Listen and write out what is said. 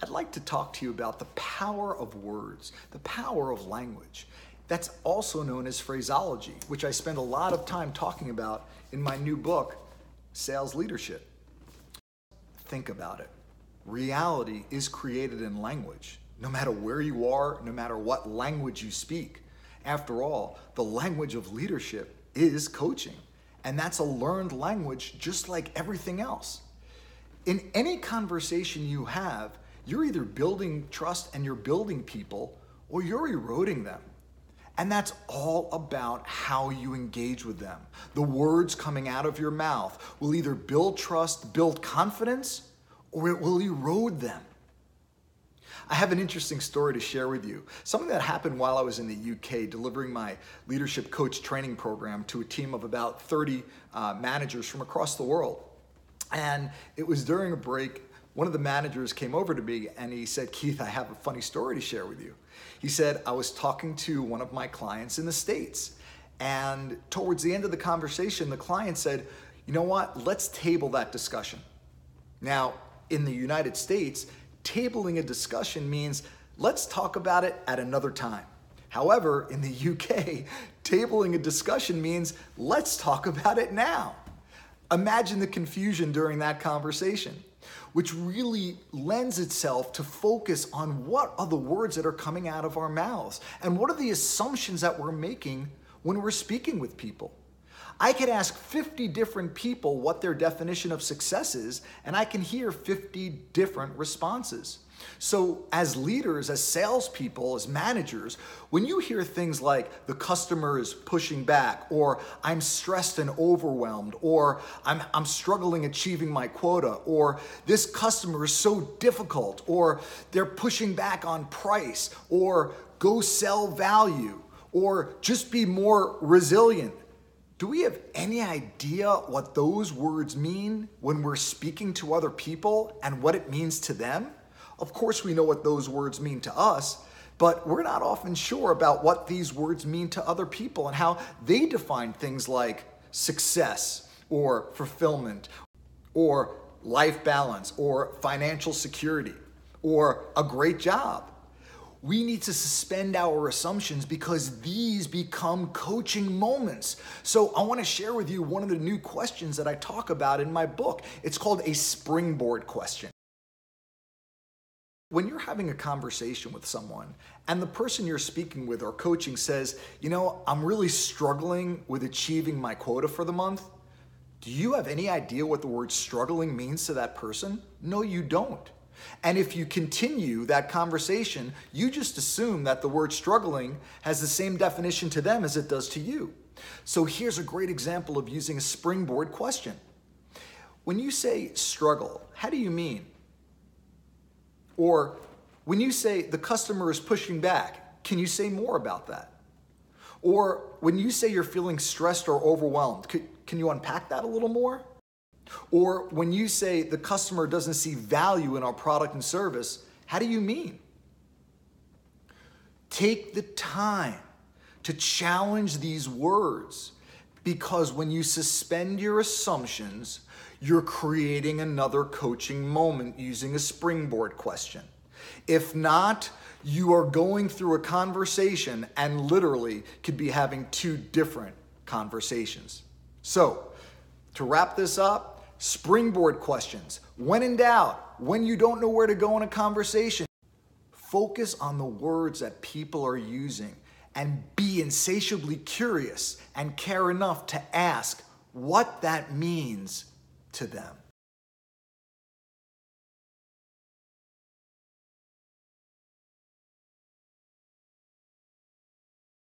I'd like to talk to you about the power of words, the power of language. That's also known as phraseology, which I spend a lot of time talking about in my new book, Sales Leadership. Think about it. Reality is created in language, no matter where you are, no matter what language you speak. After all, the language of leadership is coaching, and that's a learned language just like everything else. In any conversation you have, you're either building trust and you're building people, or you're eroding them. And that's all about how you engage with them. The words coming out of your mouth will either build trust, build confidence, or it will erode them. I have an interesting story to share with you. Something that happened while I was in the UK delivering my leadership coach training program to a team of about 30 managers from across the world. And it was during a break, one of the managers came over to me and he said, "Keith, I have a funny story to share with you." He said, "I was talking to one of my clients in the States, and towards the end of the conversation, the client said, 'You know what, let's table that discussion.'" Now, in the United States, tabling a discussion means let's talk about it at another time. However, in the UK, tabling a discussion means let's talk about it now. Imagine the confusion during that conversation, which really lends itself to focus on what are the words that are coming out of our mouths and what are the assumptions that we're making when we're speaking with people. I could ask 50 different people what their definition of success is, and I can hear 50 different responses. So as leaders, as salespeople, as managers, when you hear things like the customer is pushing back, or I'm stressed and overwhelmed, or I'm struggling achieving my quota, or this customer is so difficult, or they're pushing back on price, or go sell value, or just be more resilient. Do we have any idea what those words mean when we're speaking to other people and what it means to them? Of course, we know what those words mean to us, but we're not often sure about what these words mean to other people and how they define things like success or fulfillment or life balance or financial security or a great job. We need to suspend our assumptions because these become coaching moments. So I want to share with you one of the new questions that I talk about in my book. It's called a springboard question. When you're having a conversation with someone and the person you're speaking with or coaching says, "You know, I'm really struggling with achieving my quota for the month," do you have any idea what the word struggling means to that person? No, you don't. And if you continue that conversation, you just assume that the word struggling has the same definition to them as it does to you. So here's a great example of using a springboard question. When you say struggle, how do you mean? Or when you say the customer is pushing back, can you say more about that? Or when you say you're feeling stressed or overwhelmed, can you unpack that a little more? Or when you say the customer doesn't see value in our product and service, how do you mean? Take the time to challenge these words, because when you suspend your assumptions, you're creating another coaching moment using a springboard question. If not, you are going through a conversation and literally could be having two different conversations. So, to wrap this up, springboard questions. When in doubt, when you don't know where to go in a conversation, focus on the words that people are using and be insatiably curious and care enough to ask what that means to them.